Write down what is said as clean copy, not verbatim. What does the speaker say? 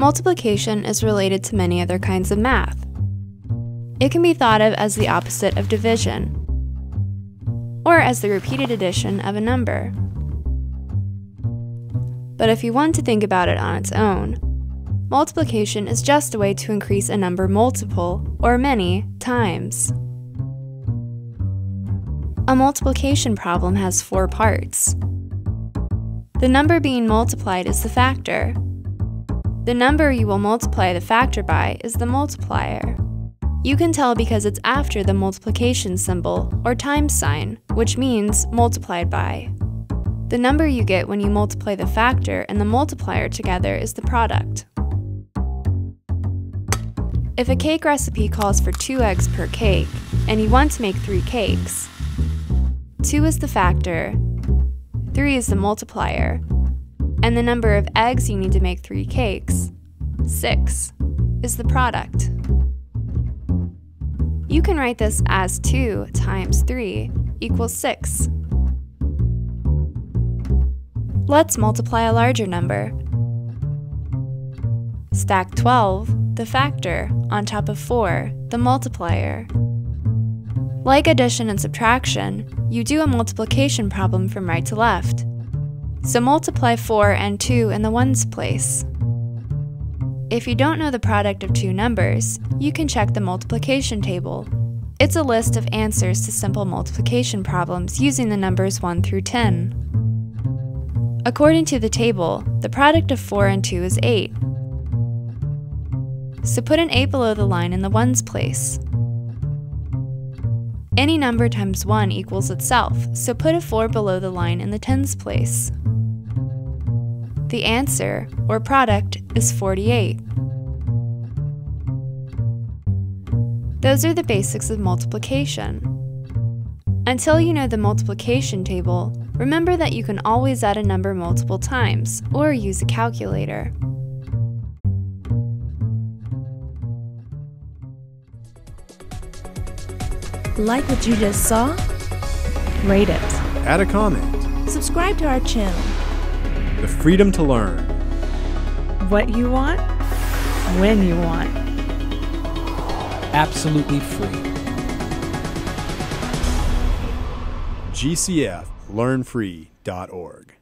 Multiplication is related to many other kinds of math. It can be thought of as the opposite of division, or as the repeated addition of a number. But if you want to think about it on its own, multiplication is just a way to increase a number multiple, or many, times. A multiplication problem has 4 parts. The number being multiplied is the factor. The number you will multiply the factor by is the multiplier. You can tell because it's after the multiplication symbol, or times sign, which means multiplied by. The number you get when you multiply the factor and the multiplier together is the product. If a cake recipe calls for 2 eggs per cake, and you want to make 3 cakes, 2 is the factor, 3 is the multiplier, and the number of eggs you need to make 3 cakes, 6, is the product. You can write this as 2 times 3 equals 6. Let's multiply a larger number. Stack 12, the factor, on top of 4, the multiplier. Like addition and subtraction, you do a multiplication problem from right to left. So multiply 4 and 2 in the ones place. If you don't know the product of 2 numbers, you can check the multiplication table. It's a list of answers to simple multiplication problems using the numbers 1 through 10. According to the table, the product of 4 and 2 is 8. So put an 8 below the line in the ones place. Any number times 1 equals itself, so put a 4 below the line in the tens place. The answer, or product, is 48. Those are the basics of multiplication. Until you know the multiplication table, remember that you can always add a number multiple times, or use a calculator. Like what you just saw? Rate it. Add a comment. Subscribe to our channel. The freedom to learn. What you want, when you want. Absolutely free. GCF LearnFree.org